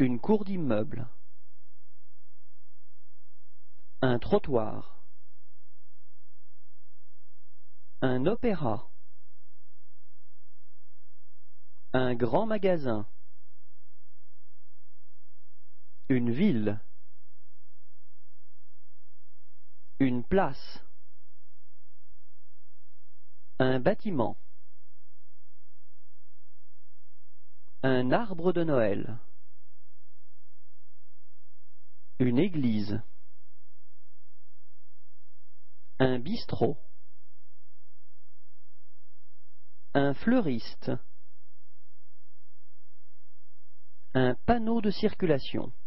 Une cour d'immeuble. Un trottoir. Un opéra. Un grand magasin. Une ville. Une place. Un bâtiment. Un arbre de Noël. Une église. Un bistrot. Un fleuriste. Un panneau de circulation.